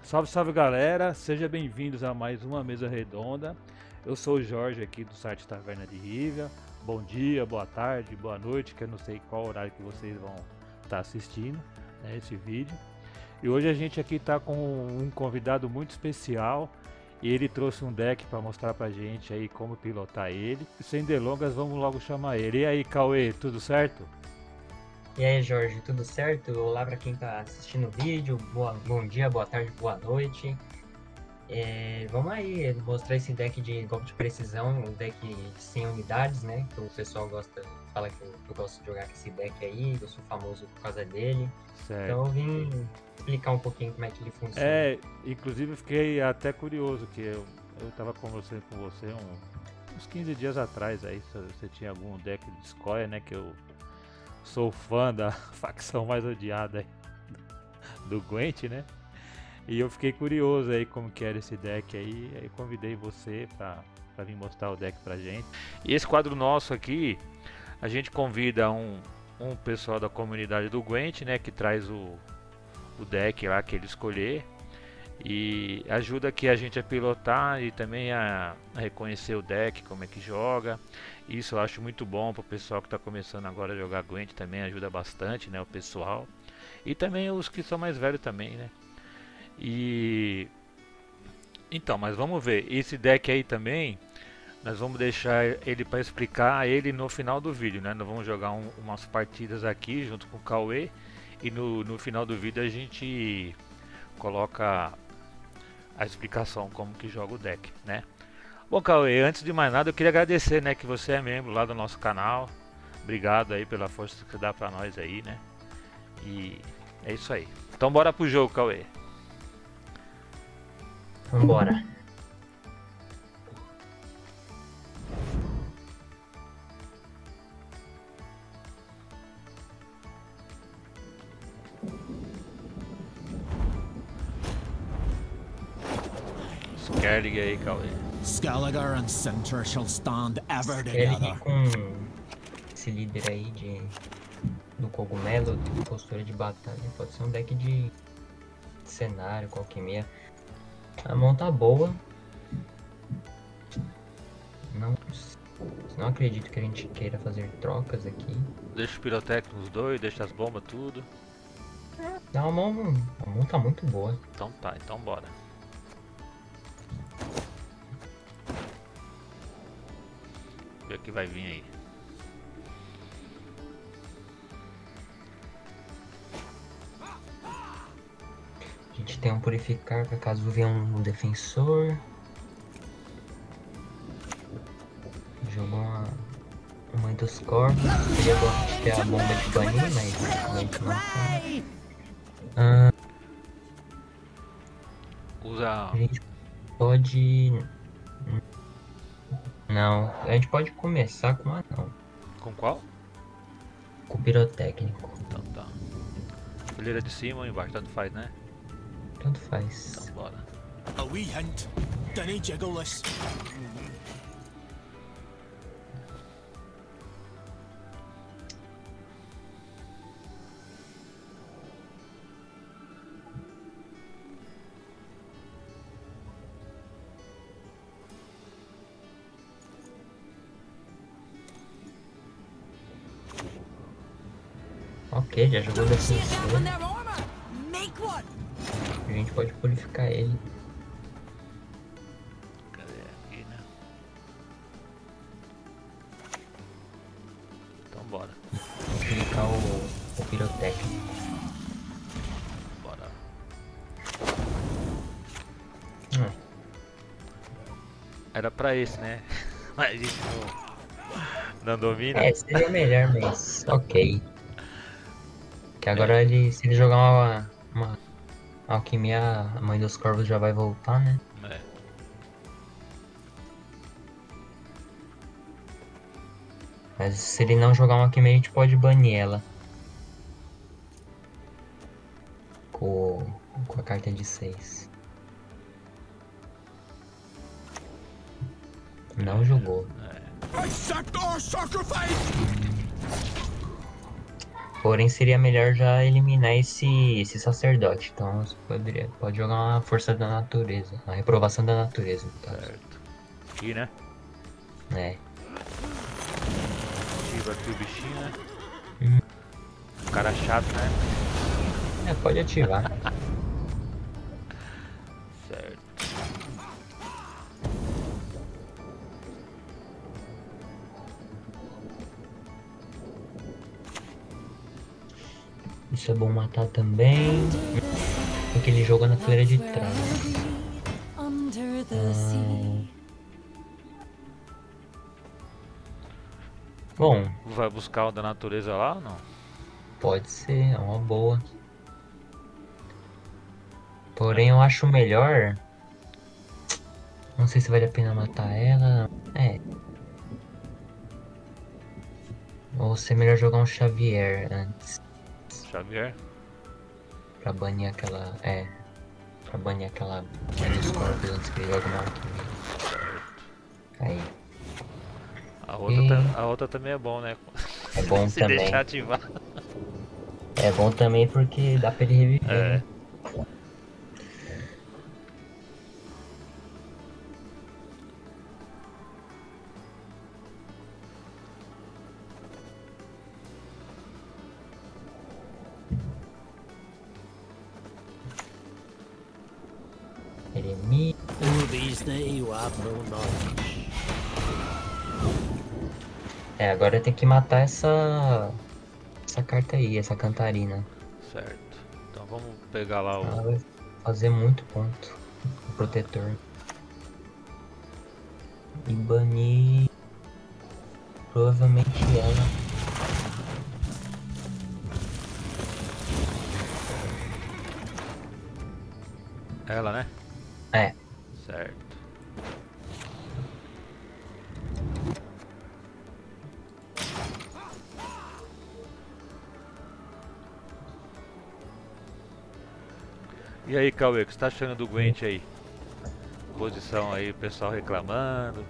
Salve, salve galera, sejam bem-vindos a mais uma mesa redonda. Eu sou o Jorge aqui do site Taverna de Rivia. Bom dia, boa tarde, boa noite, que eu não sei qual horário que vocês vão estar assistindo, né, esse vídeo. E hoje a gente aqui está com um convidado muito especial e ele trouxe um deck para mostrar pra gente aí como pilotar ele. Sem delongas, vamos logo chamar ele. E aí, Cauê, tudo certo? E aí, Jorge, tudo certo? Olá para quem está assistindo o vídeo, bom dia, boa tarde, boa noite. Vamos aí mostrar esse deck de golpe de precisão, um deck sem unidades, né? Que o pessoal fala que eu gosto de jogar com esse deck aí, eu sou famoso por causa dele. Certo. Então eu vim explicar um pouquinho como é que ele funciona. Inclusive eu fiquei até curioso que eu tava conversando com você uns 15 dias atrás aí, se você tinha algum deck de Scoia, né? Que eu sou fã da facção mais odiada aí do Gwent, né? E eu fiquei curioso aí como que era esse deck aí convidei você pra vir mostrar o deck pra gente. E esse quadro nosso aqui, a gente convida um pessoal da comunidade do Gwent, né? Que traz o deck lá que ele escolher e ajuda aqui a gente a pilotar e também a reconhecer o deck, como é que joga. Isso eu acho muito bom para o pessoal que está começando agora a jogar Gwent, também ajuda bastante, né, o pessoal. E também os que são mais velhos também, né. E então, mas vamos ver, esse deck aí também, nós vamos deixar ele para explicar ele no final do vídeo, né. Nós vamos jogar umas partidas aqui junto com o Cauê e no final do vídeo a gente coloca a explicação como que joga o deck, né? Bom, Cauê, antes de mais nada eu queria agradecer, né, que você é membro lá do nosso canal. Obrigado aí pela força que você dá pra nós aí, né? E é isso aí. Então bora pro jogo, Cauê. Vambora. Skerlig aí, Cauê. Skelliger and Sinter shall stand ever Ele together. com esse líder aí do cogumelo, de postura de batalha, pode ser um deck de cenário, com alquimia. A mão tá boa. Não acredito que a gente queira fazer trocas aqui. Deixa o pirotécnico nos dois, deixa as bombas tudo. A mão tá muito boa. Então tá, então bora. Ver o que vai vir aí. A gente tem um purificar para caso venha um defensor. Jogou uma mãe dos corvos. Seria bom a gente ter a bomba de banir, mas a gente não tem. Usa. A gente pode. Não, a gente pode começar com anão. Com qual? Com o pirotécnico. Então tá. Fileira de cima ou embaixo, tanto faz, né? Tanto faz. Então bora. A wee hint. Dinny jiggle this. Ok, já jogou defensor. A gente pode purificar ele. Cadê aqui, né? Então bora. Purificar o pirotécnico. Bora. Era pra esse, né? Mas a gente não domina. Seria melhor, mas ok. Que agora se ele jogar uma alquimia, a mãe dos corvos já vai voltar, né? É. Mas se ele não jogar uma alquimia, a gente pode banir ela. Com a carta de 6. Não jogou. Accept our sacrifice! Porém, seria melhor já eliminar esse sacerdote. Então, você pode jogar uma força da natureza. Uma reprovação da natureza, no caso. Certo. Aqui, né? É. Ativa aqui o bichinho, né? Hum. Cara chato, né? Pode ativar. Certo. Isso é bom matar também. Porque ele joga na fileira de trás. Under the sea. Bom, Vai buscar o da natureza lá ou não? pode ser, é uma boa. Porém, eu acho melhor. Não sei se vale a pena matar ela. Ou se é melhor jogar um Xavier antes. Xavier? Pra banir aquela. Pra banir aquela. Banir os corpos antes que ele jogue uma alquimia. Aí. A outra também é bom, né? É bom Se também. deixar ativar. É bom também porque dá pra ele reviver, É. né? Eremita. Who these they who have no knowledge? Agora tem que matar essa carta aí, essa cantarina. Certo. Então vamos pegar lá Ela o. vai fazer muito ponto. O protetor. E banir. Provavelmente ela. Ela, né? É. Certo. E aí, Cauê, o que você tá achando do Gwent aí? Posição aí, o pessoal reclamando.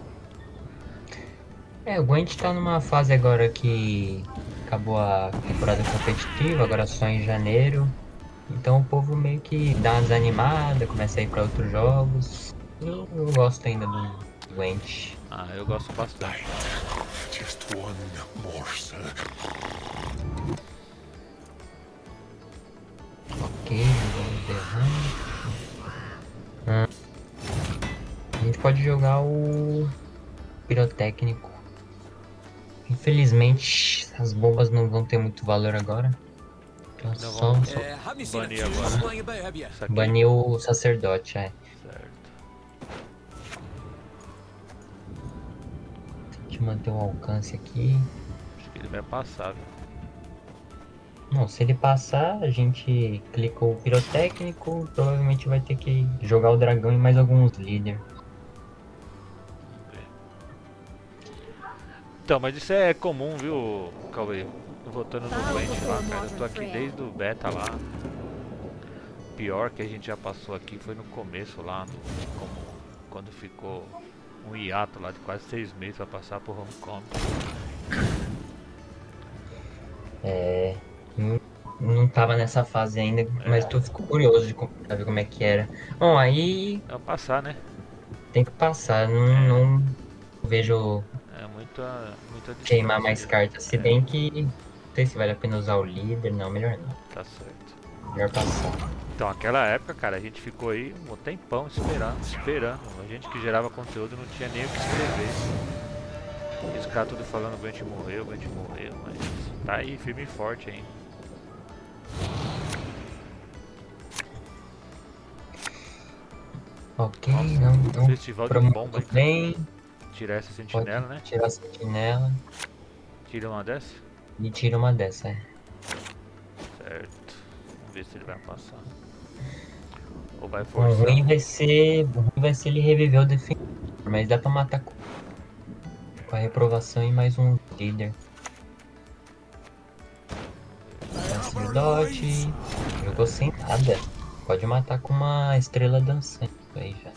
O Gwent tá numa fase agora que acabou a temporada competitiva, agora só em janeiro. Então o povo meio que dá uma desanimada, começa a ir pra outros jogos. Eu gosto ainda do Gwent. Ah, eu gosto bastante. Just one morsel. Ok, jogamos derrame. A gente pode jogar o pirotécnico. Infelizmente, as bombas não vão ter muito valor agora. Então Não só vamos Haven't you seen a banir few agora. flying about, have you? Isso aqui. banir o sacerdote, Certo. Tem que manter o alcance aqui. Acho que ele vai passar, viu? Não, se ele passar, a gente clica o pirotécnico, provavelmente vai ter que jogar o dragão e mais alguns líderes. Vamos ver. Então, mas isso é comum, viu, Cauê? Votando no Gwent lá, cara. Eu tô aqui desde o beta lá. Pior que a gente já passou aqui foi no começo lá, quando ficou um hiato lá de quase 6 meses pra passar pro Homecoming. Não tava nessa fase ainda, mas tu ficou curioso de saber como é que era. Bom, aí É passar, né? tem que passar, não vejo É muita queimar distância mais aí. cartas, se bem que não sei se vale a pena usar o líder, não, melhor não. Tá certo. Melhor passar. Então, aquela época, cara, a gente ficou aí um tempão esperando. A gente que gerava conteúdo não tinha nem o que escrever. E os caras tudo falando o Gwent morreu, mas tá aí firme e forte ainda. Ok, Nossa, não festival de pra bomba, muito hein? bem. Tirar essa Pode sentinela, né? tirar a sentinela Tira uma dessa. e tira uma dessa, Certo. Vamos ver se ele vai passar. Ou vai O forçar. ruim vai ser ele reviver o defensor, mas dá pra matar com a reprovação e mais um líder. Sacerdote. Jogou sem nada. Pode matar com uma estrela dançante aí já.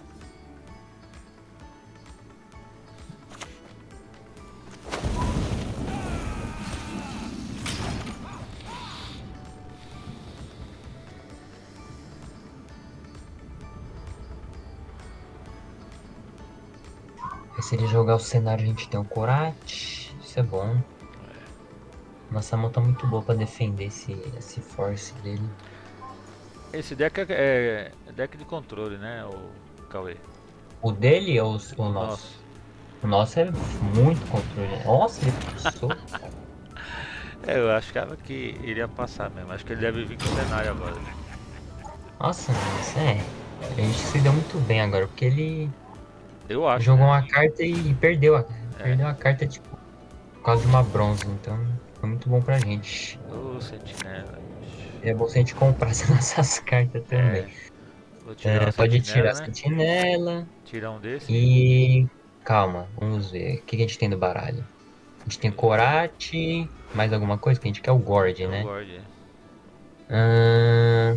Se ele jogar o cenário, a gente tem o Korat. Isso é bom. Nossa mão tá muito boa pra defender esse force dele. Esse deck é deck de controle, né, o Cauê? O dele ou o nosso? Nosso. O nosso é muito controle. Nossa, ele passou. É, eu achava que iria passar mesmo. Acho que ele deve vir com o cenário agora. Nossa, mas a gente se deu muito bem agora, porque ele Eu acho, jogou né? uma carta e perdeu a carta, tipo, por causa de uma bronze. Então, foi muito bom pra gente. Ô, sentinela. É bom se a gente comprasse nossas cartas também. É, vou tirar o Pode tirar sentinela, a né? sentinela Tirar um desse. e... Calma, vamos ver. O que a gente tem no baralho? A gente tem Korat, mais alguma coisa que a gente quer? O Gord, É o né? Gord. É. Ahn,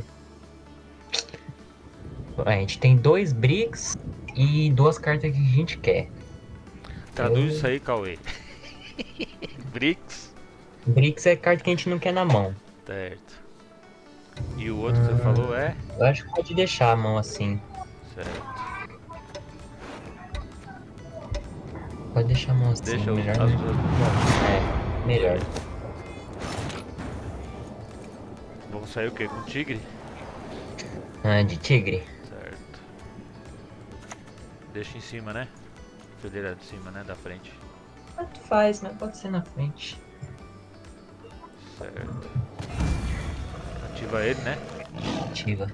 a gente tem 2 bricks e 2 cartas que a gente quer. Traduz isso aí, Cauê. Bricks. Bricks é carta que a gente não quer na mão. Certo. E o outro que você falou é? Eu acho que pode deixar a mão assim. Certo. Pode deixar a mão assim, Deixa melhor, as né? duas. É, melhor. Vamos sair o quê? Com tigre? De tigre. Certo. Deixa em cima, né? Fileira de cima, né? Da frente. Tanto faz, mas pode ser na frente. Certo. Ativa ele, né? Ativa.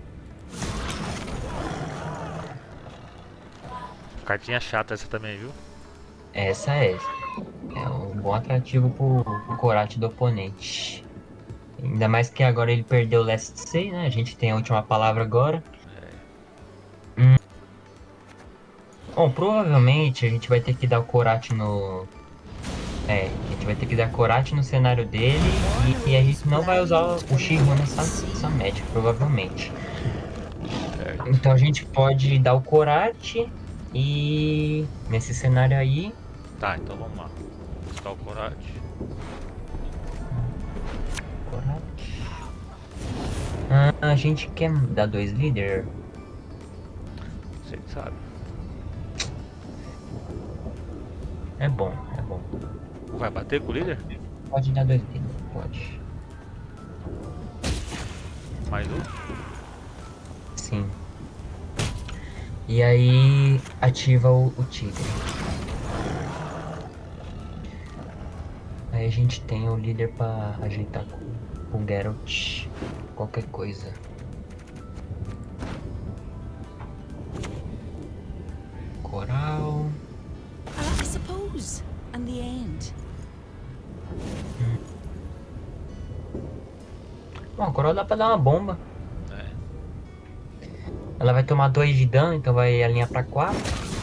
Cartinha chata essa também, viu? Essa é. É um bom atrativo pro Korat do oponente. Ainda mais que agora ele perdeu o Last Say, né? A gente tem a última palavra agora. Bom, provavelmente a gente vai ter que dar o Korat no... a gente vai ter que dar Korat no cenário dele e a gente não vai usar o Shiryu nessa match, provavelmente. Certo. Então a gente pode dar o Korat e nesse cenário aí... Tá, então vamos lá. Buscar o corate. Korat. A gente quer dar 2 líder? Você que sabe. É bom, é bom. Vai bater com o líder? Pode dar 2 líder, pode. Mais um? Sim. E aí ativa o tigre. Aí a gente tem o líder pra ajeitar com o Geralt. Qualquer coisa. Coral. I suppose. And the end. Bom, a coral dá pra dar uma bomba. É. Ela vai tomar 2 de dano, então vai alinhar pra 4.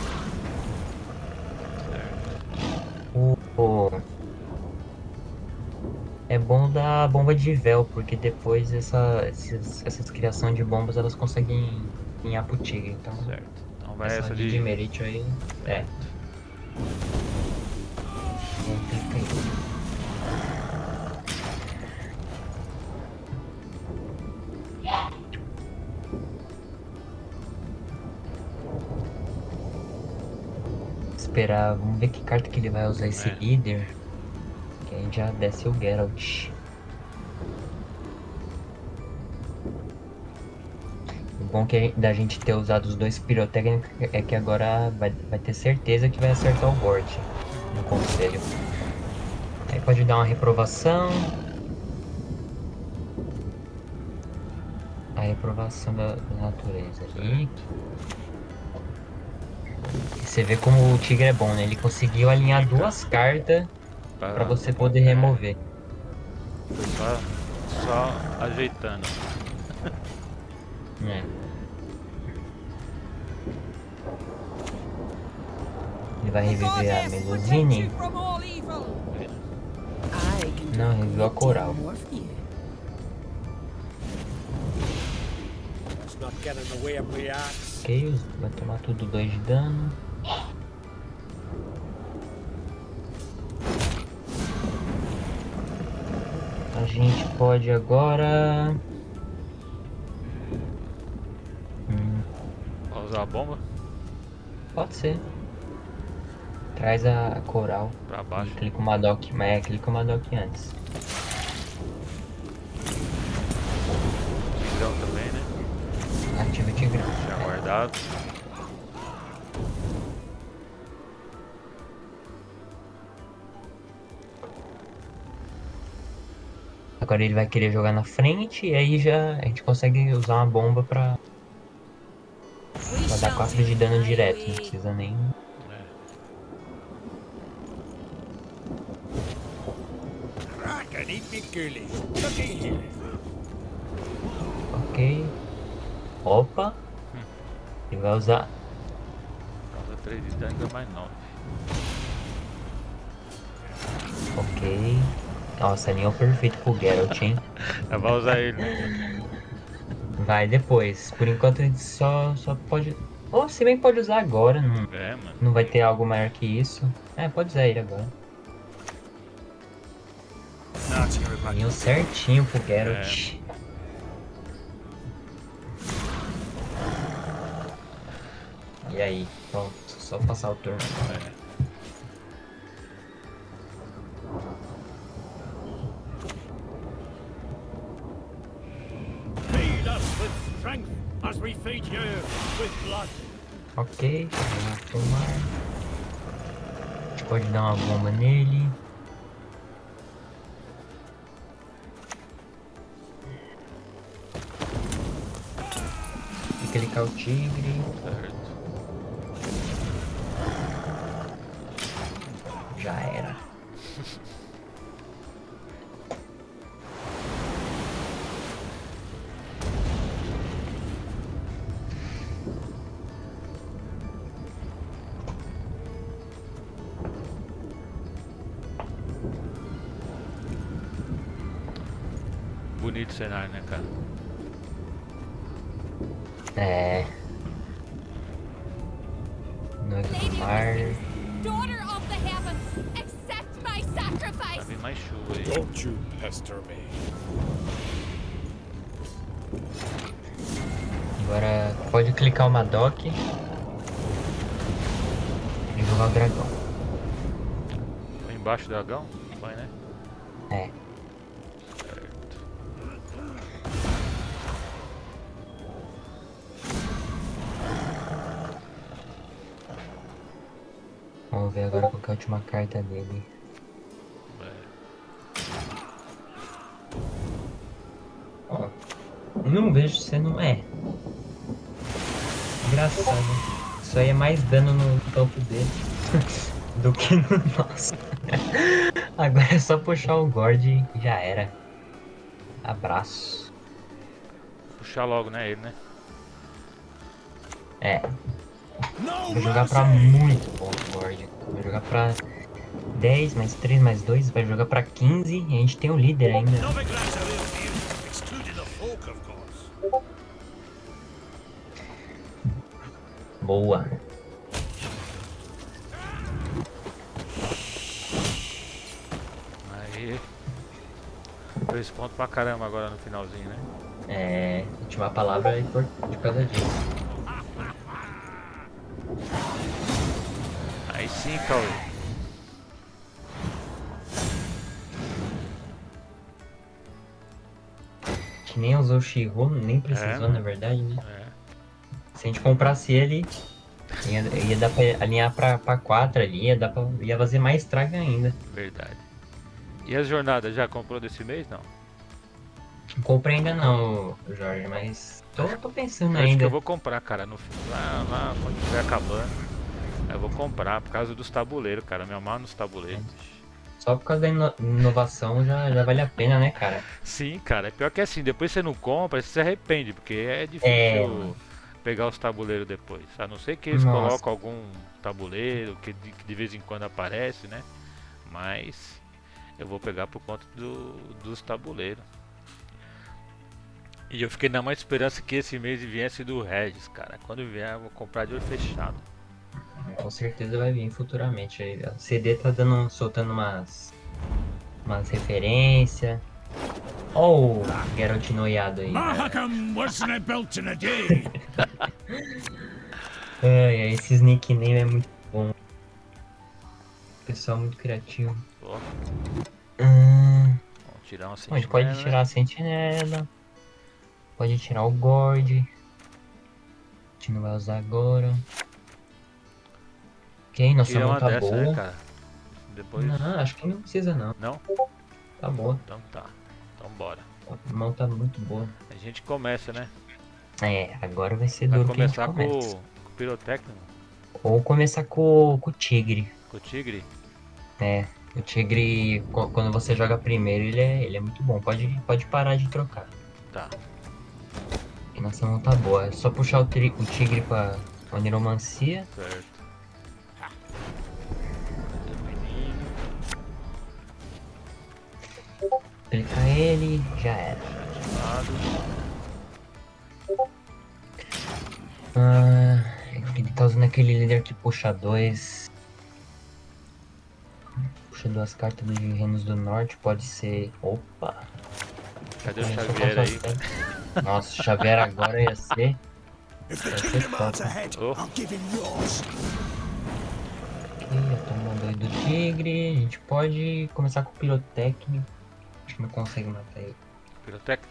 É bom dar bomba de véu, porque depois essas criações de bombas elas conseguem alinhar pro tigre. Então, Certo. Então vai essa essa de de. Merit aí. É. Clica aí. Esperar, vamos ver que carta que ele vai usar esse É. líder. Que aí já desce o Geralt. O bom da gente ter usado os 2 pirotécnicos é que agora vai ter certeza que vai acertar o Gord no conselho. Aí pode dar uma reprovação. A reprovação da natureza ali. E você vê como o tigre é bom, né? Ele conseguiu alinhar 2 cartas pra você poder remover. Foi só ajeitando. É. Ele vai reviver a Melusine? I can do Não, a reviveu a great deal coral. more for you. Let's not get in the way of my axe. Ok, vai tomar tudo 2 de dano. A gente pode agora... Vai usar a bomba? Pode ser. Traz a coral. Pra baixo. E clica o Madoc, mas clica o Madoc antes. Tigrão também, né? Ativa o Tigrão. Já guardado. Agora ele vai querer jogar na frente e aí já a gente consegue usar uma bomba pra dar 4 de dano direto. Não precisa nem... I can eat me ghoulies. Looky here. Ok. Opa. Ele vai usar... Causa 3 de dano, ainda mais 9. Ok. Nossa, alinhou perfeito pro Geralt, hein? Vai usar ele, né? Vai depois. Por enquanto ele só pode... Ou se bem pode usar agora, não, É, mano. não vai ter algo maior que isso. É, pode usar ele agora. Alinhou certinho pro Geralt. E aí, pronto. Só passar o turno. Feed us with strength as we feed you with blood. Ok, vamos tomar. A gente pode dar uma bomba nele. E clicar o tigre. Certo. Já era. Bonito cenário, né, cara? É. Noivamar. Daughter of the heavens, accept my Tá sacrifice. vindo mais chuva aí. Don't you pester me. Agora pode clicar o Madoc. E jogar o dragão. Foi embaixo do dragão? Foi, né? É. Certo. Vamos ver agora qual que é a última carta dele. Ó, não vejo se não é. Engraçado. Isso aí é mais dano no topo dele do que no nosso. Agora é só puxar o Gord e já era. Abraço. Puxar logo, né, ele, né? É. Vou jogar pra muito ponto, Gord. Vou jogar pra 10, mais 3, mais 2. Vai jogar pra 15 e a gente tem o líder ainda. Novigrass are in here, excluding the folk, of course. Boa. Aí. 3 pontos pra caramba agora no finalzinho, né? É. Última palavra é importante por causa disso. Aí sim, Cauê. Que nem usou o Shiro, nem precisou, É, na verdade, né? É. Se a gente comprasse ele, ia dar pra alinhar pra 4 ali, ia fazer mais estrago ainda. Verdade. E as jornadas, já comprou desse mês? Não. Não comprei ainda não, Jorge, mas tô pensando Eu acho que ainda. eu vou comprar, cara. Lá quando estiver acabando. Eu vou comprar por causa dos tabuleiros, cara. Me amarro nos tabuleiros. Só por causa da inovação já vale a pena, né, cara? Sim, cara. É pior que assim, depois você não compra, você se arrepende, porque é difícil mano. pegar os tabuleiros depois. A não ser que eles Nossa. colocam algum tabuleiro que de vez em quando aparece, né? Mas eu vou pegar por conta dos tabuleiros. E eu fiquei na mais esperança que esse mês viesse do Regis, cara. Quando vier, eu vou comprar de olho fechado. Com certeza vai vir futuramente. Aí, a CD tá soltando umas referências. Ó o Geralt noiado aí. Mahakam wasn't built in a day. Ai, esse nickname é muito bom. Pessoal muito criativo. Ó, Hum, vamos tirar uma a gente sentinela. pode tirar a sentinela. Pode tirar o Gord. A gente não vai usar agora. Ok, nossa Tira mão uma tá dessa, né, boa. cara? Depois. Não, acho que não precisa não. Não? Tá boa. Então tá. Então bora. A mão tá muito boa. A gente começa, né? É, agora vai ser Vai duro que a gente começar começa. com o pirotécnico, Ou começar com o Tigre. com o tigre. É, o Tigre, quando você joga primeiro, ele é muito bom. Pode parar de trocar. Tá. Porque nossa mão tá boa. É só puxar o Tigre pra Niromancia. Certo. Clicar ele, já era. Ativado. Ele tá usando aquele líder que puxa dois. Puxa duas cartas dos Reinos do Norte, pode ser. Opa! Cadê o Começou com Xavier suas aí? cartas. Nossa, o Xavier agora ia ser. If the That's King it, of Hearts Papa. ahead, Oh. I'll give him yours. Ok, já tomou dois do Tigre. A gente pode começar com o Pirotécnico. Acho que não consegue matar ele. Pirotécnico.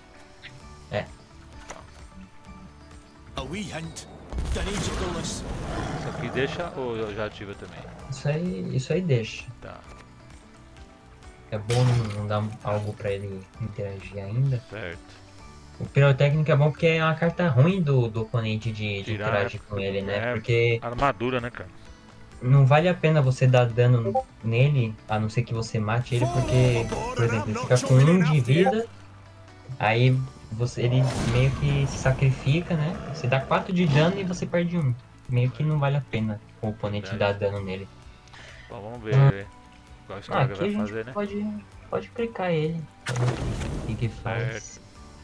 A wee hint. Dangerous. Isso aqui deixa ou eu já ativa também? Isso aí deixa. Tá. É bom não dar algo pra ele interagir ainda. Certo. O Pirotécnico é bom porque é uma carta ruim do oponente de Tirar, interagir né? com ele, né? É. Porque Armadura, né, cara? não vale a pena você dar dano nele, a não ser que você mate ele, porque, por exemplo, ele fica com 1 de vida, aí ele meio que se sacrifica, né? Você dá 4 de dano e você perde 1. Meio que não vale a pena o oponente dar dano nele. Bom, vamos ver qual a história Aqui a vai gente fazer, né? pode clicar ele. O que faz?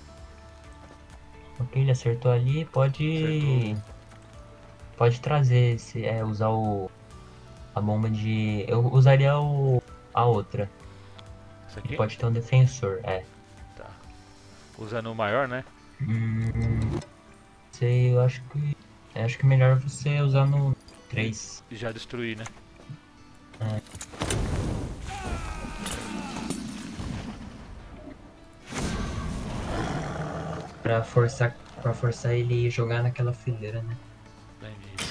Ok, ele acertou ali, Acertou. pode trazer, usar a bomba de... Eu usaria a outra. Isso Ele aqui? pode ter um defensor, Tá. Usando o maior, né? Sei, eu acho que melhor você usar no 3. E já destruir, né? Pra forçar ele jogar naquela fileira, né? Entendi.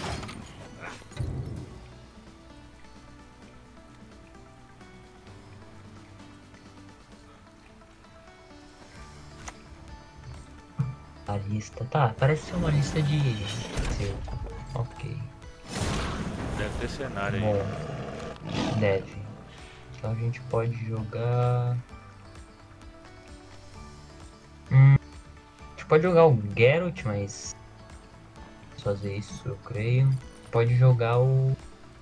A lista, tá, parece ser uma lista de cerco. Ok. Deve ter cenário aí. Bom, deve. Então a gente pode jogar... A gente pode jogar o Geralt, mas... fazer isso, eu creio. Pode jogar o...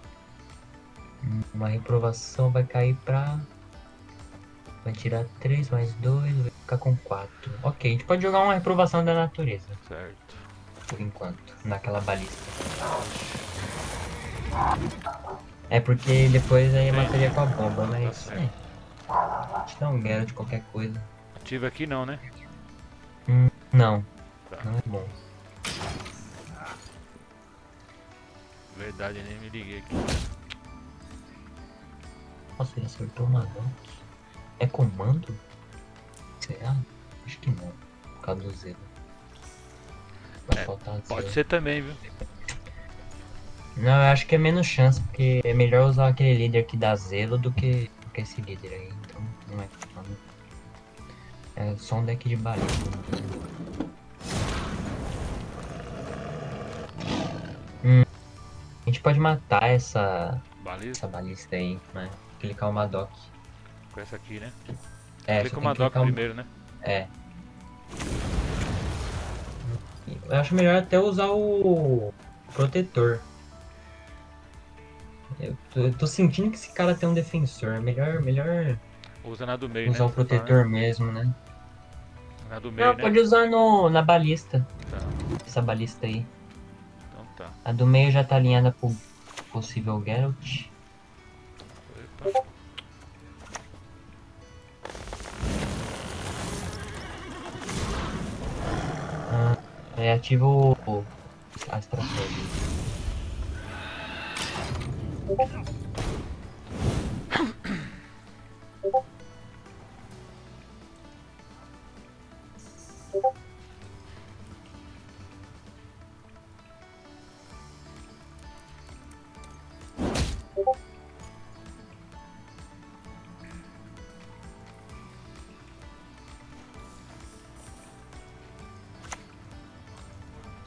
Uma reprovação vai cair pra... Vai tirar 3 mais 2, vai ficar com 4. Ok, a gente pode jogar uma reprovação da natureza, Certo. por enquanto, naquela balista. É porque depois aí mataria com a bomba, mas... certo. A gente dá um Geralt de qualquer coisa. Ativa aqui não, né? Não, Tá. não é bom. Verdade, nem me liguei aqui. Nossa, ele acertou uma dose. É comando? Será? Acho que não. Por causa do zero. Vai faltar zero. Pode ser também, viu? Não, eu acho que é menos chance, porque é melhor usar aquele líder que dá zelo do que esse líder aí. Então não é comando. É só um deck de balista. A gente pode matar essa Baliza. balista aí, né? Clicar o Madoc. Com essa aqui, né? É, Clica só o tem que Madoc clicar primeiro, né? É. Eu acho melhor até usar o protetor. Eu tô sentindo que esse cara tem um defensor. Melhor Usa na do meio, usar né? o protetor mesmo, né? Na do meio, Não, né? pode usar na balista. Tá. Essa balista aí. Então tá. A do meio já tá alinhada pro possível Geralt. Epa. Ativa a estratégia.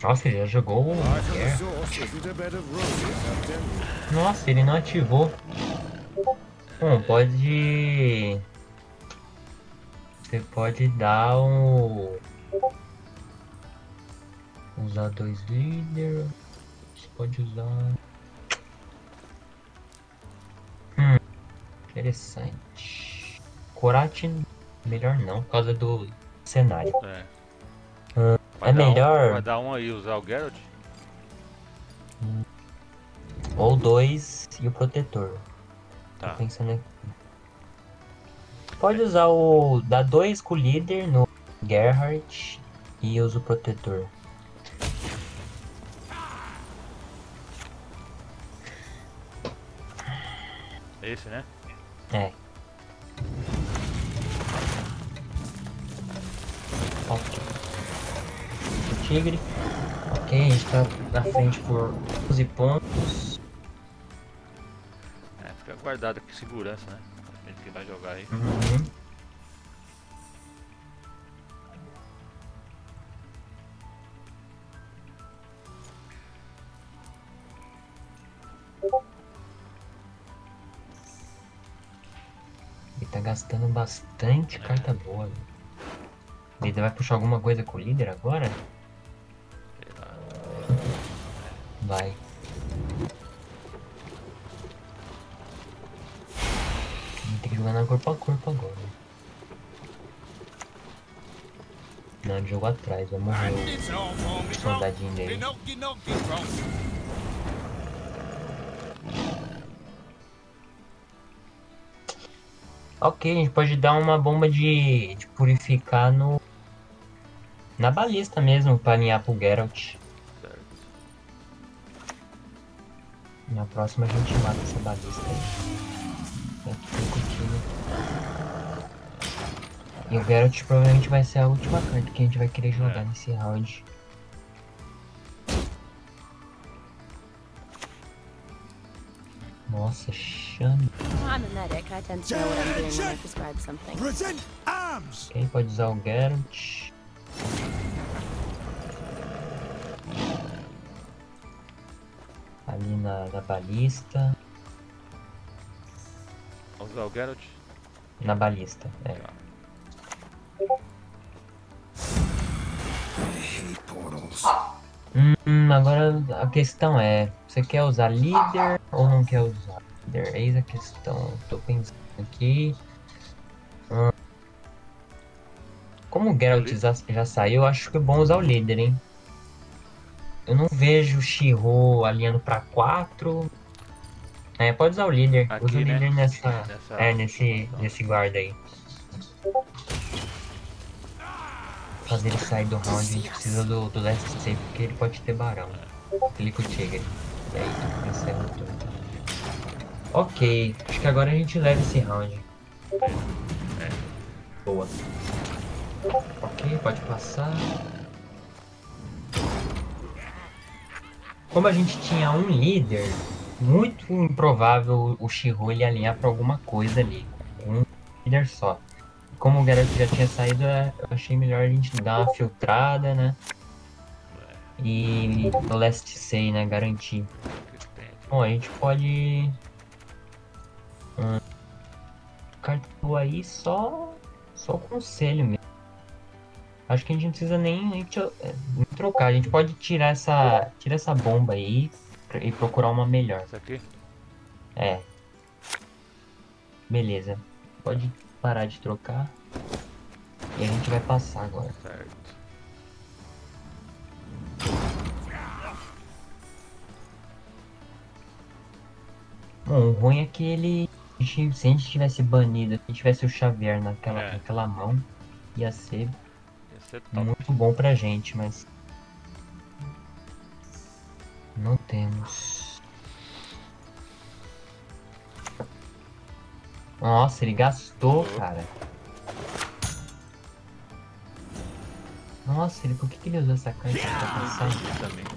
Nossa, ele já jogou o Life of the Guerra. source isn't a bed of roses, I'll tell you. Nossa, ele não ativou. Bom, pode... Você pode dar um... Usar 2 líder. Você pode usar... Interessante. Koratin, melhor não, por causa do cenário. É. É melhor... Vai dar um aí, usar o Geralt? Ou 2 e o protetor. Tá. Tô pensando aqui. Pode usar o... Dá 2 com o líder no Gerhard e usa o protetor. Esse, né? É. Ok. O tigre. Ok, a gente tá na frente por 12 pontos. É, fica guardado aqui, segurança, né? A gente que vai jogar aí. Uhum. Ele tá gastando bastante carta boa. Ele vai puxar alguma coisa com o líder agora? Sei lá. Vai. Tem que jogar na corpo a corpo agora. Não, ele jogou atrás, vai morrer It's all for me, o soldadinho dele. Pinocchio, Pinocchio, Ok, a gente pode dar uma bomba de purificar no... Na balista mesmo, pra alinhar pro Geralt. Certo. Na próxima a gente mata essa balista aí. Aqui tem cortina. E o Geralt provavelmente vai ser a última carta que a gente vai querer jogar nesse round. Nossa, Xande. I'm a medic. I tend to know what I'm doing when I prescribe something. Present arms! Quem pode usar o Geralt? Ali na balista. Vamos usar o Geralt? Na balista, é. Tá. Agora a questão é, você quer usar líder ou não quer usar líder? Eis a questão, tô pensando aqui. Como o Geralt já saiu, eu acho que é bom usar o líder, hein? Eu não vejo o Shiro alinhando pra 4. É, pode usar o líder. Aqui, Usa o né? líder nessa Nessa- nesse guarda aí. Fazer ele sair do round, a gente precisa do last save, porque ele pode ter barão. Clica o tigre. E aí, encerra o turno. Ok, acho que agora a gente leva esse round. Boa. Ok, pode passar. Como a gente tinha um líder, muito improvável o Shiro ele alinhar pra alguma coisa ali. Um líder só. Como o Geralt já tinha saído, eu achei melhor a gente dar uma filtrada, né? E o last say, né? Garantir. Bom, a gente pode... Carta boa aí só o conselho mesmo. Acho que a gente não precisa nem trocar. A gente pode tirar essa bomba aí e procurar uma melhor. Essa aqui? É. Beleza. Pode parar de trocar. E a gente vai passar agora. Certo. Bom, o ruim é que ele... Se a gente tivesse banido, se tivesse o Xavier naquela mão, ia ser Ia ser top. muito bom pra gente, mas... Não temos. Nossa, ele gastou, cara. Nossa, por que ele usou essa carta pra passar? Também.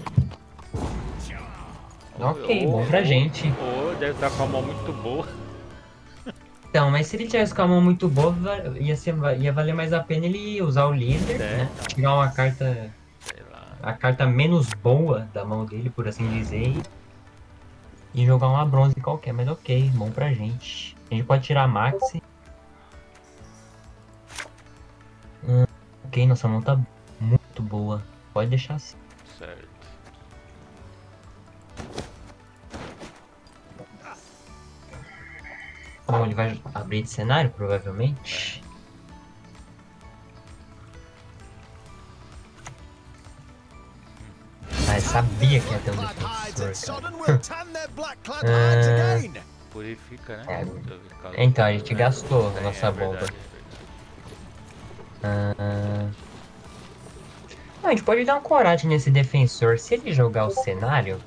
Ok, bom pra gente. Ou deve estar com a mão muito boa. Então, mas se ele tivesse com a mão muito boa, ia valer mais a pena ele usar o líder, É, né? então. Tirar uma carta Sei lá. a carta menos boa da mão dele, por assim dizer, e jogar uma bronze qualquer, mas ok, bom pra gente. A gente pode tirar a Maxi. Ok, nossa mão tá muito boa. Pode deixar assim. Certo. Bom, ele vai abrir de cenário, provavelmente. Ah, eu sabia que ia ter um defensor, cara. Purifica, né? É. Deixa eu ver, causa- Então, a gente gastou a nossa é bomba. verdade, é verdade. Não, a gente pode dar um coragem nesse defensor. Se ele jogar o cenário,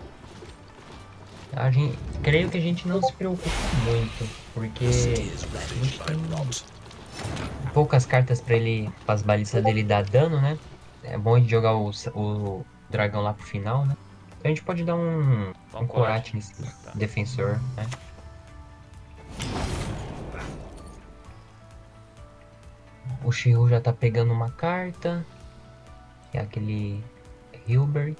creio que a gente não se preocupa muito, porque a gente tem poucas cartas pra ele, para as balistas dele dar dano, né? É bom a gente jogar o dragão lá pro final, né? Então a gente pode dar um corate nesse Tá. defensor, né? O Shiryu já tá pegando uma carta, que é aquele Hilbert.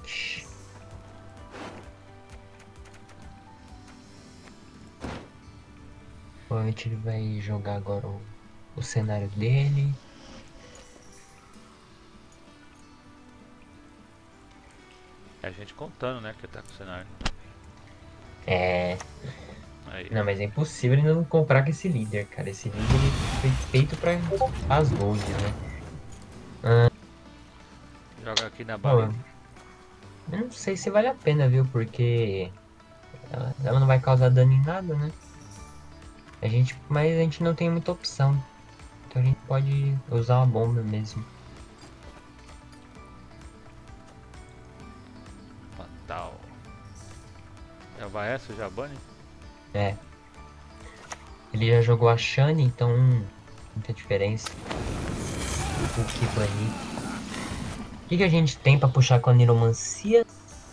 Provavelmente ele vai jogar agora o cenário dele. É a gente contando, né? Que tá com o cenário. É. Aí. Não, mas é impossível ele não comprar com esse líder, cara. Esse líder ele foi feito pra as gold, né? Joga aqui na Pô, bala. eu não sei se vale a pena, viu? Porque ela não vai causar dano em nada, né? Mas a gente não tem muita opção. Então a gente pode usar uma bomba mesmo. Fatal. Já vai essa, já bane? É. Ele já jogou a Shani, então muita diferença. O que banir. O que a gente tem pra puxar com a Niromancia?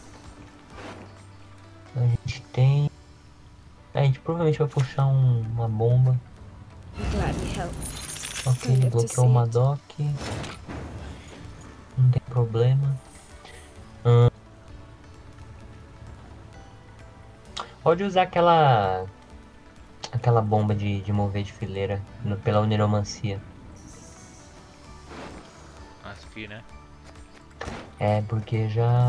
A gente tem... A gente provavelmente vai puxar uma bomba. I'm glad we helped. Ok, ele bloqueou o Madoc. Não tem problema. Pode usar aquela bomba de mover de fileira pela Niromancia. Aqui, né? É, porque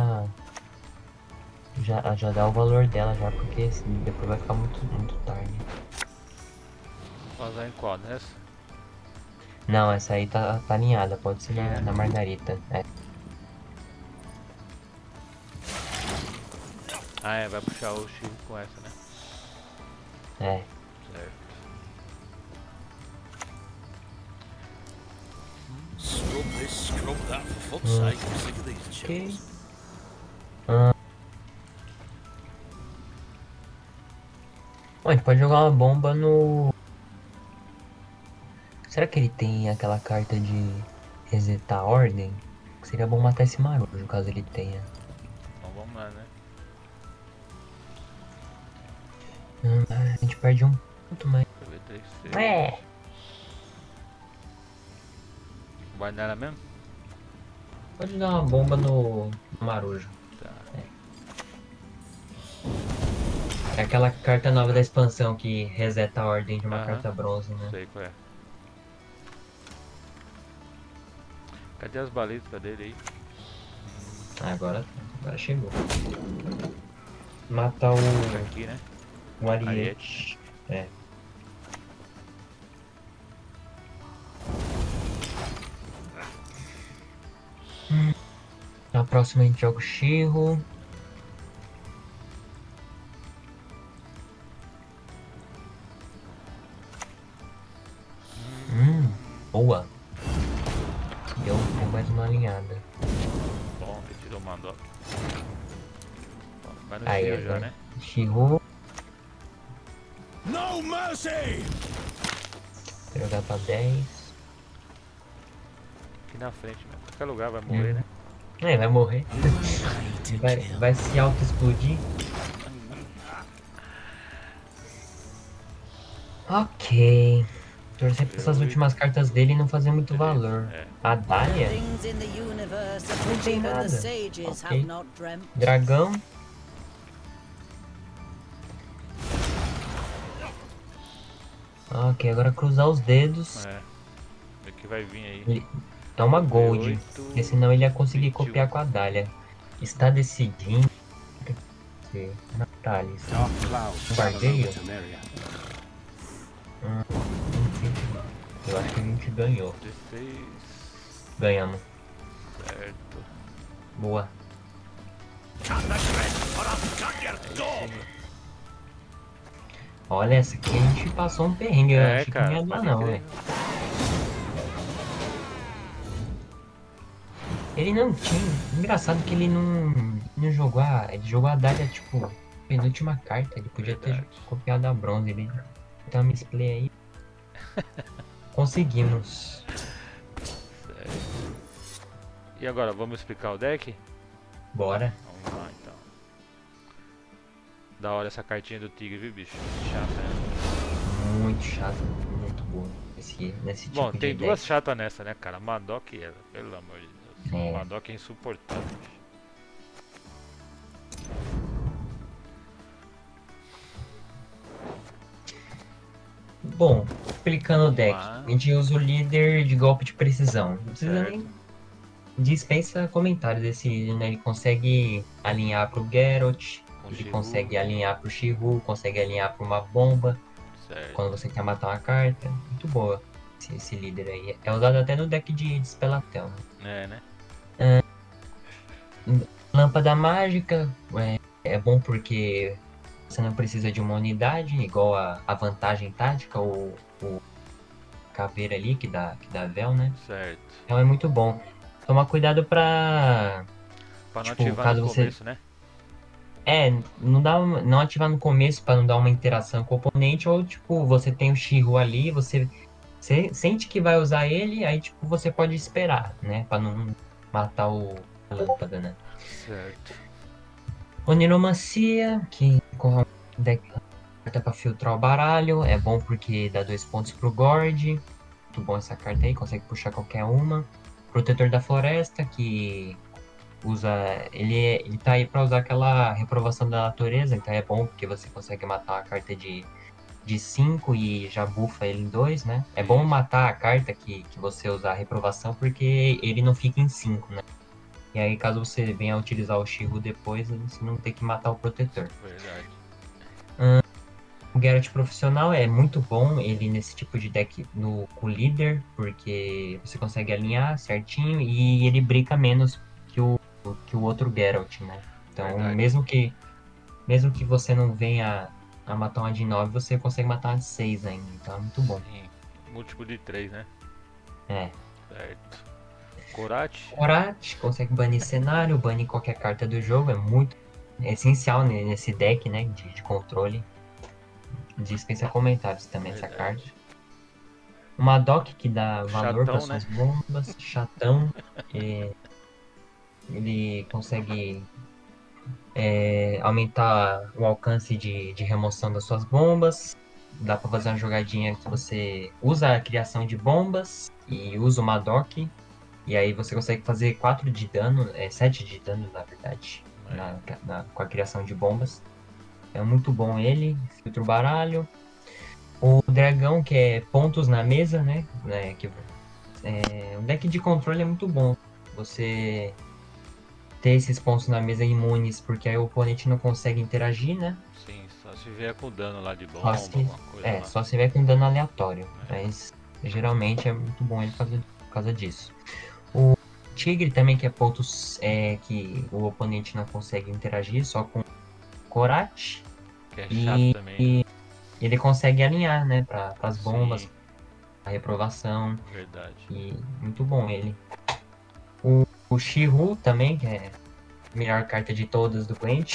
já dá o valor dela já, porque assim, depois vai ficar muito tarde. Vazar em qual? Nessa? Não, essa aí tá alinhada, pode ser Aqui, né? na Margarita. É. Ah, é, vai puxar o Chico com essa, né? É. Certo. Scrub this, scrub that, for fuck's sake. I'm sick of these Ok. chills. Bom, a gente pode jogar uma bomba no... Será que ele tem aquela carta de resetar a ordem? Seria bom matar esse Marujo, caso ele tenha. Então vamos lá, né? A gente perde um ponto, mas... Deixa eu ver 3 C. É. Vai nela mesmo? Pode dar uma bomba no Marujo. Tá. É aquela carta nova da expansão que reseta a ordem de uma Aham. carta bronze, né? Sei qual é. Cadê as balistas dele aí? Agora chegou. Matar Aqui, né? o Ariete. É. Na próxima a gente joga o Shirro. Boa. Deu mais uma alinhada. Bom, ele tirou o Mandó. Vai no Aí, Chico já, agora. né? Shirro. No mercy! Jogar pra 10. Aqui na frente, né? Qualquer lugar vai morrer, né? É, vai morrer. Ready to kill. Vai se auto-explodir. Ok. Torcer pra essas últimas cartas dele não fazer muito valor. É. A Dália, Things in the universe of não which tem even the nada. sages Ok. have not dreamt. Dragão. Ok, agora cruzar os dedos. É. O que vai vir aí? Ele- É uma gold. 8, Porque senão ele ia conseguir 21. copiar com a Dália. Está decidindo. Natalis. Dark clouds Barbeiro? travel over Temeria. Eu acho que a gente ganhou. 16. Ganhamos. Certo. Boa. Olha, essa aqui a gente passou um perrengue. Eu achei que não ia dar pode não, crer. velho. Ele não tinha. Engraçado que ele não jogou a. Ele jogou a Dália, tipo, penúltima carta. Ele podia Verdade. ter copiado a bronze. Ele tem uma misplay aí. Conseguimos. Certo. E agora, vamos explicar o deck? Bora. Vamos lá então. Da hora essa cartinha do tigre, viu, bicho? Chata, né? Muito chato. Muito boa. Nesse tipo Bom, de tem deck. duas chatas nessa, né, cara? Madoc e ela, pelo amor de Deus. É. Madoc é insuportável, bicho. Bom, explicando o deck, lá. a gente usa o líder de golpe de precisão. Não precisa Certo. nem. Dispensa comentários desse líder, né? Ele consegue alinhar pro Geralt, Com ele Shiru. consegue alinhar pro Shiru, consegue alinhar pra uma bomba Certo. quando você quer matar uma carta. Muito boa esse líder aí. É usado até no deck de Spelatel. É, né? Lâmpada mágica é bom porque você não precisa de uma unidade, igual a vantagem tática, o caveira ali que dá véu, né? Certo. Então é muito bom. Toma cuidado pra. Pra não Tipo, ativar caso no você- começo, né? Não ativar no começo pra não dar uma interação com o oponente, ou tipo, você tem o Shiro ali, você sente que vai usar ele, aí tipo, você pode esperar, né? Pra não matar a lâmpada, né? Certo. Oniromancia, que com deck carta pra filtrar o baralho, é bom porque dá 2 pontos pro Gord. Muito bom essa carta aí, consegue puxar qualquer uma. Protetor da Floresta, que usa. Ele tá aí pra usar aquela reprovação da natureza, então é bom porque você consegue matar a carta de 5 e já bufa ele em 2, né? É bom Isso. matar a carta que você usar a reprovação porque ele não fica em 5, né? E aí, caso você venha utilizar o Shiro depois, você não tem que matar o protetor. Verdade. O Geralt profissional é muito bom, ele nesse tipo de deck com o líder, porque você consegue alinhar certinho e ele brinca menos que o outro Geralt, né? Então, Verdade. mesmo que você não venha a matar uma de 9, você consegue matar uma de 6 ainda, então é muito bom. Sim. Múltiplo de 3, né? É. Certo. Korat. Korat consegue banir cenário, banir qualquer carta do jogo, é essencial nesse deck, né, de controle. Dispensa comentários também essa Verdade. carta. Uma Madoc que dá valor para Chatão, suas bombas, chatão. Ele consegue aumentar o alcance de remoção das suas bombas. Dá para fazer uma jogadinha que você usa a criação de bombas e usa o Madoc. E aí você consegue fazer 4 de dano, 7 de dano na verdade, com a criação de bombas. É muito bom ele, filtra o baralho. O dragão, que é pontos na mesa, né? O deck de controle é muito bom. Você ter esses pontos na mesa imunes, porque aí o oponente não consegue interagir, né? Sim, só se vier com dano lá de bomba, alguma coisa lá. Só se vier com dano aleatório. Mas geralmente é muito bom ele por causa disso. O tigre também, que é pontos que o oponente não consegue interagir, só com Korat. Que é chato também. E ele consegue alinhar, né, para as bombas, Sim, a reprovação. verdade. E muito bom ele. O Shiru também, que é a melhor carta de todas do Gwent.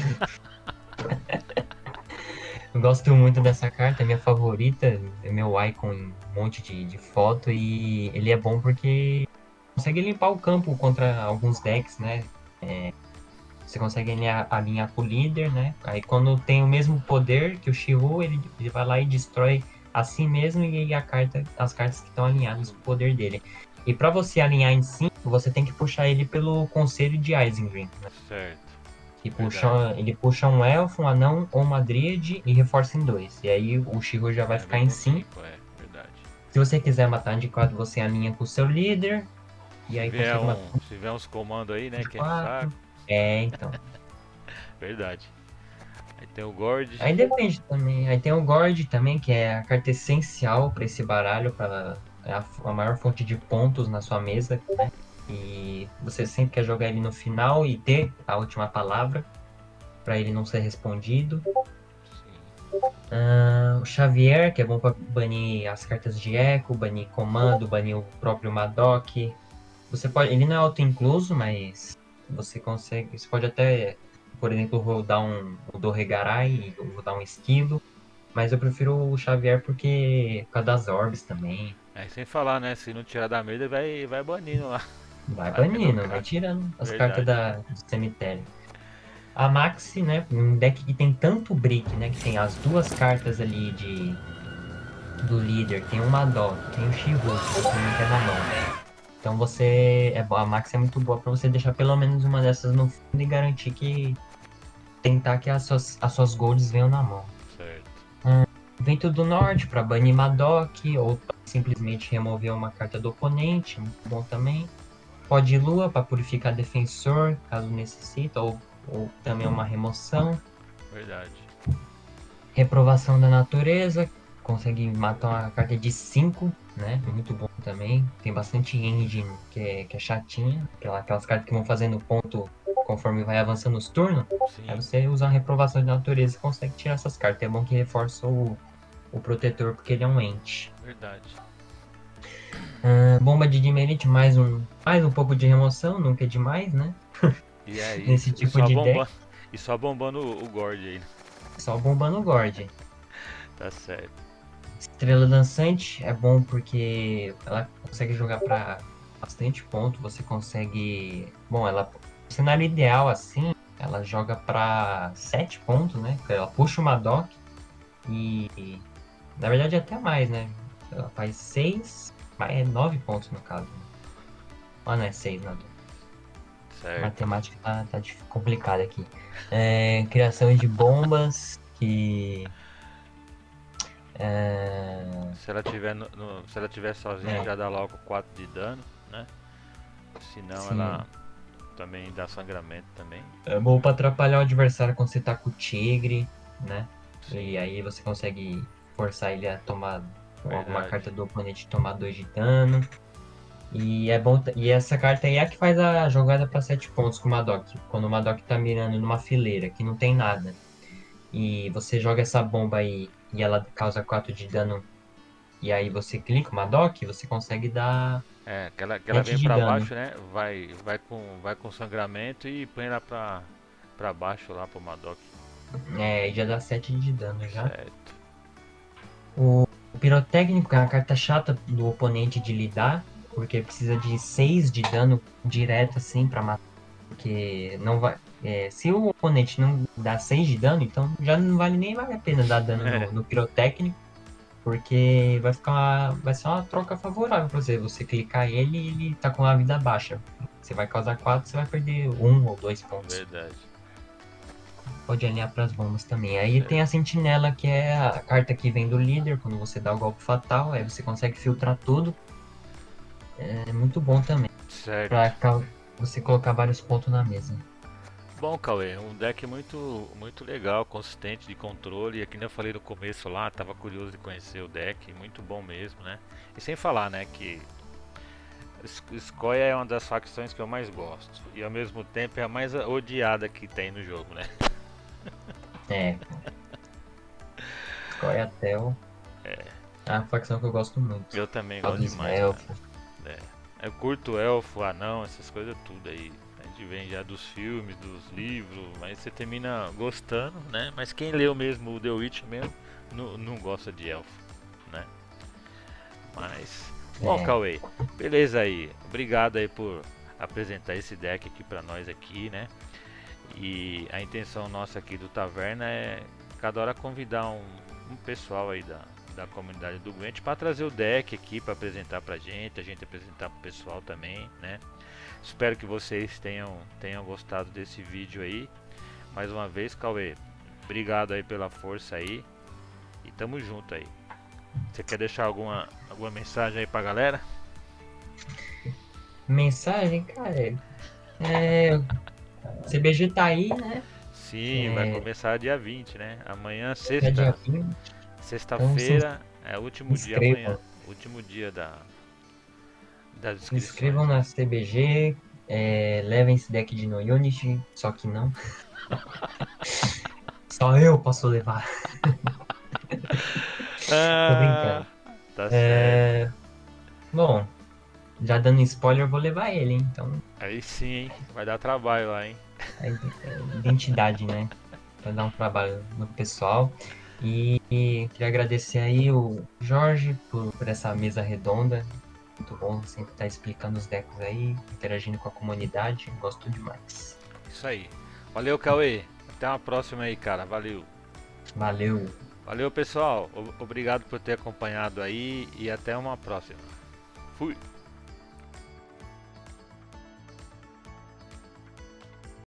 Eu gosto muito dessa carta, é minha favorita, é meu icon em um monte de foto. E ele é bom porque consegue limpar o campo contra alguns decks, né? Você consegue alinhar com o líder, né? Aí quando tem o mesmo poder que o Shiru, ele vai lá e destrói a si mesmo e as cartas que estão alinhadas com o poder dele. E para você alinhar em 5, você tem que puxar ele pelo Conselho de Isengrim, né? Certo. Que Verdade. ele puxa um elfo, um anão ou uma dríade e reforça em 2. E aí o Shiryu já vai É, ficar vem em com 5. 5, é verdade. Se você quiser matar um de 4, você alinha com o seu líder. E Se aí vier, consegue matar se vier uns comandos aí, um né, de que é de saco. 4. É, então. Verdade. Aí tem o Gord. Aí depende também. Aí tem o Gord também, que é a carta essencial para esse baralho, para a maior fonte de pontos na sua mesa, né? E você sempre quer jogar ele no final e ter a última palavra, para ele não ser respondido. Sim. O Xavier, que é bom para banir as cartas de eco, banir comando, banir o próprio Madoc. Você pode, ele não é auto-incluso, mas você consegue, você pode até, por exemplo, rodar o Doregarai ou rodar um esquilo. Mas eu prefiro o Xavier porque por causa das orbes também. Aí sem falar, né, se não tirar da mesa, vai banindo lá. Vai Varrendo o banindo, vai cara. tirando as cartas Verdade. do cemitério. A Maxi, né? Um deck que tem tanto brick, né? Que tem as duas cartas ali do líder, tem o Madoc, tem o She-Hulk, você não quer na mão. Então a Maxi é muito boa pra você deixar pelo menos uma dessas no fundo e garantir que tentar que as suas golds venham na mão. Certo. Vento do Norte para banir Madoc ou pra simplesmente remover uma carta do oponente, muito bom também. Pó de Lua para purificar defensor, caso necessita, ou também uma remoção. Verdade. Reprovação da Natureza, consegue matar uma carta de 5, né? Muito bom também. Tem bastante engine que é chatinha, aquelas cartas que vão fazendo ponto conforme vai avançando os turnos. Aí Sim. você usa a Reprovação de Natureza e consegue tirar essas cartas. É bom que reforça o protetor porque ele é um ente. Verdade. Bomba de Dimerite, mais um pouco de remoção, nunca é demais, né? E é Nesse isso. E tipo só de deck, bombando. E só bombando o Gord aí, né? só bomba no Gord. Tá certo. Estrela Dançante é bom porque ela consegue jogar para bastante ponto, você consegue... Bom, ela, no cenário ideal assim, ela joga para 7 pontos, né? Ela puxa uma dock e, na verdade, até mais, né? Ela faz 6, mas é 9 pontos no caso. Ah, não é 6, não. A Certo. matemática tá complicada aqui. Criação de bombas que. É, Se ela tiver se ela tiver sozinha é, já dá logo 4 de dano, né? Senão sim. ela também dá sangramento também. É bom pra atrapalhar o adversário quando você tá com o tigre, né? Sim, E aí você consegue forçar ele a tomar alguma verdade. carta do oponente tomar 2 de dano. E é bom. E essa carta aí é a que faz a jogada pra 7 pontos com o Madoc. Quando o Madoc tá mirando numa fileira que não tem nada. E você joga essa bomba aí e ela causa 4 de dano. E aí você clica uma dock, você consegue dar É, que ela 7 vem de pra dano. baixo, né? Vai com sangramento e põe ela pra baixo lá pro Madoc. É, e já dá 7 de dano já. Certo. O pirotécnico é uma carta chata do oponente de lidar, porque precisa de 6 de dano direto assim pra matar. Porque não vai. Se o oponente não dá 6 de dano, então já não vale a pena dar dano É, no pirotécnico. Porque vai ser uma troca favorável pra você. Você clicar ele e ele tá com a vida baixa. Você vai causar 4, você vai perder 1 ou 2 pontos. verdade. Pode alinhar pras bombas também. Aí tem Certo. a sentinela, que é a carta que vem do líder, quando você dá o golpe fatal. Aí você consegue filtrar tudo. É muito bom também. Certo. Pra você colocar vários pontos na mesa. Bom, Cauê, um deck muito legal, consistente de controle. E aqui nem eu falei no começo lá, tava curioso de conhecer o deck, muito bom mesmo, né? E sem falar, né, que Skoya é uma das facções que eu mais gosto. E ao mesmo tempo é a mais odiada que tem no jogo, né? É, Scoia'tael é uma facção que eu gosto muito. Eu também Só gosto dos demais, cara. elfos. Eu curto elfo, anão, essas coisas tudo aí. A gente vem já dos filmes, dos livros, mas você termina gostando, né? Mas quem leu mesmo o The Witch mesmo, não gosta de elfo, né? Mas, bom, É, Cauê, beleza aí. Obrigado aí por apresentar esse deck aqui pra nós aqui, né? E a intenção nossa aqui do Taverna é cada hora convidar um pessoal aí da da comunidade do Gwent para trazer o deck aqui para apresentar pra gente, a gente apresentar pro pessoal também, né? Espero que vocês tenham gostado desse vídeo aí. Mais uma vez, Cauê, obrigado aí pela força aí e tamo junto aí. Você quer deixar alguma mensagem aí pra galera? Mensagem, cara. CBG tá aí, né? Sim, vai começar dia 20, né? Amanhã, É dia 20. sexta-feira, é o último dia inscrevam. amanhã. Último dia das Se inscrições. inscrevam na CBG. Levem esse deck de No Unity. Só que não. Só eu posso levar. Tô brincando. Tá certo. Bom, já dando spoiler, eu vou levar ele, hein? Então, Aí sim, hein? Vai dar trabalho lá, hein? identidade, né? Vai dar um trabalho no pessoal. E queria agradecer aí o Jorge por essa mesa redonda. Muito bom sempre estar explicando os decks aí, interagindo com a comunidade. Gosto demais. Isso aí. Valeu, Cauê. Até uma próxima aí, cara. Valeu. Valeu! Valeu, pessoal. Obrigado por ter acompanhado aí e até uma próxima. Fui.